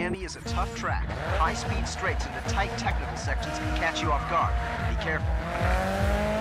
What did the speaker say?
Miami is a tough track. High-speed straights into tight technical sections can catch you off guard. Be careful.